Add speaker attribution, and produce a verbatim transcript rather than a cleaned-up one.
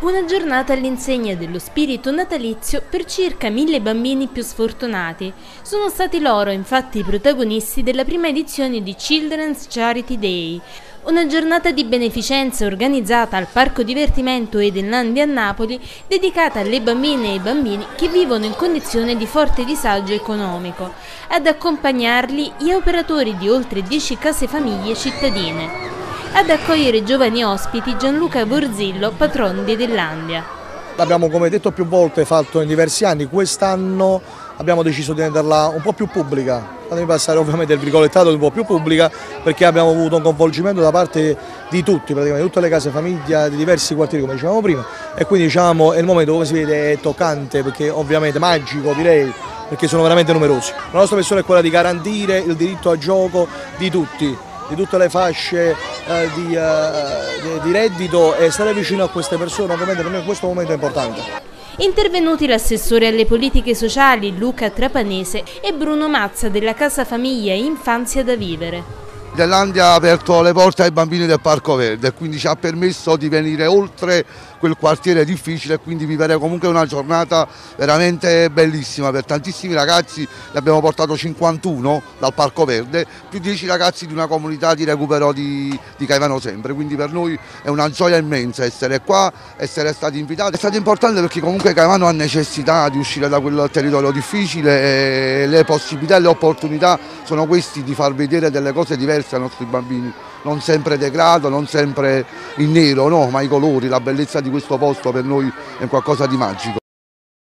Speaker 1: Una giornata all'insegna dello spirito natalizio per circa mille bambini più sfortunati. Sono stati loro infatti i protagonisti della prima edizione di Children's Charity Day, una giornata di beneficenza organizzata al Parco Divertimento Edenlandi a Napoli, dedicata alle bambine e ai bambini che vivono in condizione di forte disagio economico. Ad accompagnarli gli operatori di oltre dieci case famiglie cittadine. Ad accogliere i giovani ospiti Gianluca Borzillo, patrono di Edenlandia.
Speaker 2: L'abbiamo, come detto più volte, fatto in diversi anni. Quest'anno abbiamo deciso di renderla un po' più pubblica, fatemi passare ovviamente il virgolettato, un po' più pubblica, perché abbiamo avuto un coinvolgimento da parte di tutti, praticamente tutte le case famiglia di diversi quartieri, come dicevamo prima, e quindi diciamo è il momento, come si vede, è toccante, perché ovviamente magico direi, perché sono veramente numerosi. La nostra missione è quella di garantire il diritto a gioco di tutti, di tutte le fasce eh, di, eh, di reddito, e stare vicino a queste persone ovviamente per noi in questo momento è importante.
Speaker 1: Intervenuti l'assessore alle politiche sociali Luca Trapanese e Bruno Mazza della Casa Famiglia e Infanzia da Vivere.
Speaker 3: Edenlandia ha aperto le porte ai bambini del Parco Verde e quindi ci ha permesso di venire oltre quel quartiere difficile e quindi vivere comunque una giornata veramente bellissima per tantissimi ragazzi. Ne abbiamo portato cinquantuno dal Parco Verde, più dieci ragazzi di una comunità di recupero di, di Caivano Sempre, quindi per noi è una gioia immensa essere qua, essere stati invitati. È stato importante perché comunque Caivano ha necessità di uscire da quel territorio difficile e le possibilità e le opportunità sono questi, di far vedere delle cose diverse ai nostri bambini, non sempre degrado, non sempre in nero, no, ma i colori, la bellezza di questo posto per noi è qualcosa di magico.